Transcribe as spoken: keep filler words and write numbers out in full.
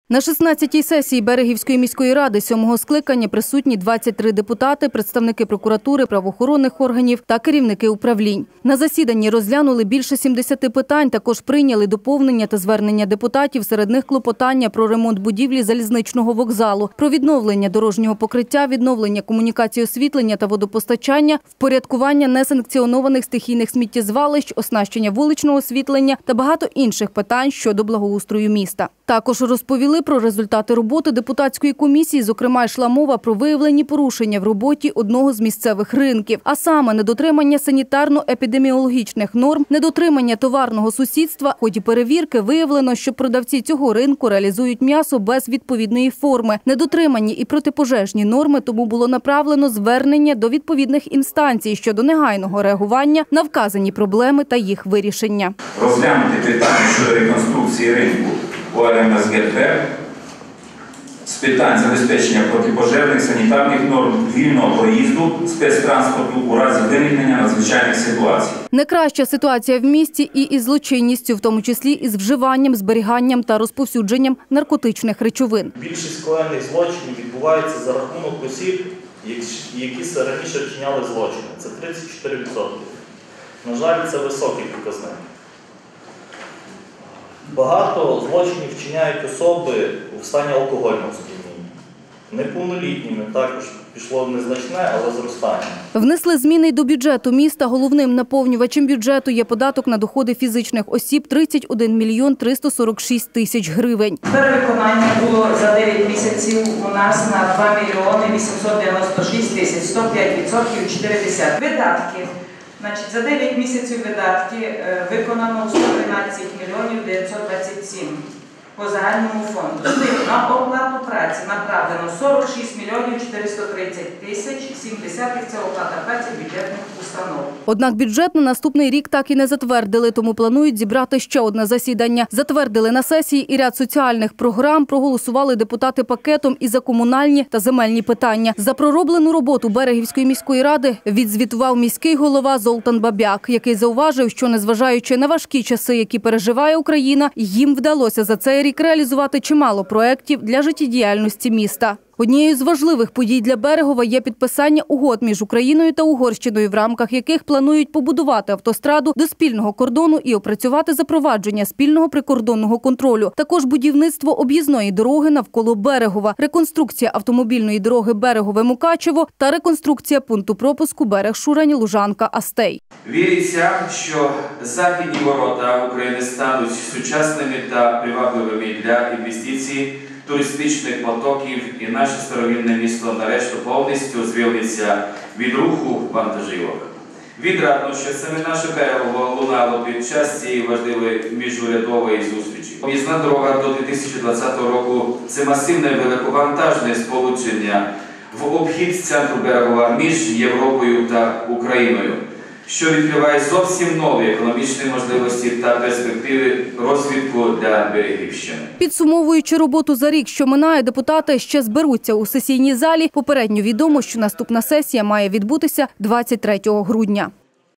На шістнадцятій сесії Берегівської міської ради сьомого скликання присутні двадцять три депутати, представники прокуратури, правоохоронних органів та керівники управлінь. На засіданні розглянули більше сімдесяти питань, також прийняли доповнення та звернення депутатів, серед них клопотання про ремонт будівлі залізничного вокзалу, про відновлення дорожнього покриття, відновлення комунікації освітлення та водопостачання, впорядкування несанкціонованих стихійних сміттєзвалищ, оснащення вуличного освітлення та багато інших питань щодо благоустрою міста. Також розповіли про результати роботи депутатської комісії, зокрема йшла мова про виявлені порушення в роботі одного з місцевих ринків, а саме недотримання санітарно-епідеміологічних норм, недотримання товарного сусідства. В ході перевірки виявлено, що продавці цього ринку реалізують м'ясо без відповідної форми, недотримані і протипожежні норми, тому було направлено звернення до відповідних інстанцій щодо негайного реагування на вказані проблеми та їх вирішення. Розглянути питання щодо реконструкції ринку О Л М С Г П з питань забезпечення протипожежних санітарних норм, вільного проїзду, спецтранспорту у разі виникнення надзвичайних ситуацій. Найкраща ситуація в місті і із злочинністю, в тому числі із вживанням, зберіганням та розповсюдженням наркотичних речовин. Більшість скоєних злочинів відбувається за рахунок осіб, які раніше вчиняли злочини. Це тридцять чотири відсотки. На жаль, це високий показник. Багато злочинів вчиняють особи у стані алкогольного сп'яніння. Неповнолітніми також пішло незначне, але зростання. Внесли зміни й до бюджету міста. Головним наповнювачем бюджету є податок на доходи фізичних осіб – тридцять один мільйон триста сорок шість тисяч гривень. Перевиконання було за дев'ять місяців у нас на два мільйони вісімсот дев'яносто шість тисяч, сто п'ять відсотків чотири десятих. Видатки. Значить, за дев'ять місяців видатки виконано сто тринадцять мільйонів дев'ятсот двадцять сім по загальному фонду. З них на оплату праці направлено сорок шість мільйонів чотириста тридцять тисяч, сім десятих – це оплата праці бюджетних установ. Однак бюджет на наступний рік так і не затвердили, тому планують зібрати ще одне засідання. Затвердили на сесії і ряд соціальних програм, проголосували депутати пакетом і за комунальні та земельні питання. За пророблену роботу Берегівської міської ради відзвітував міський голова Золтан Бабяк, який зауважив, що незважаючи на важкі часи, які переживає Україна, їм вдалося за цей рік реалізувати чимало проєктів для життєдіяльності міста. Однією з важливих подій для Берегова є підписання угод між Україною та Угорщиною, в рамках яких планують побудувати автостраду до спільного кордону і опрацювати запровадження спільного прикордонного контролю. Також будівництво об'їзної дороги навколо Берегова, реконструкція автомобільної дороги Берегове-Мукачево та реконструкція пункту пропуску Берег-Шурань-Лужанка-Астей. Віриться, що західні ворота України стануть сучасними та привабливими для інвестицій, туристичних потоків, і наше старовинне місто нарешті повністю звільниться від руху вантажівок. Відрадно, що саме наше Берегово лунало під час цієї важливої міжурядової зустрічі. Об'їзна дорога до дві тисячі двадцятого року – це масивне великовантажне сполучення в обхід центру Берегова між Європою та Україною, що відкриває зовсім нові економічні можливості та перспективи розвитку для Берегівщини. Підсумовуючи роботу за рік, що минає, депутати ще зберуться у сесійній залі. Попередньо відомо, що наступна сесія має відбутися двадцять третього грудня.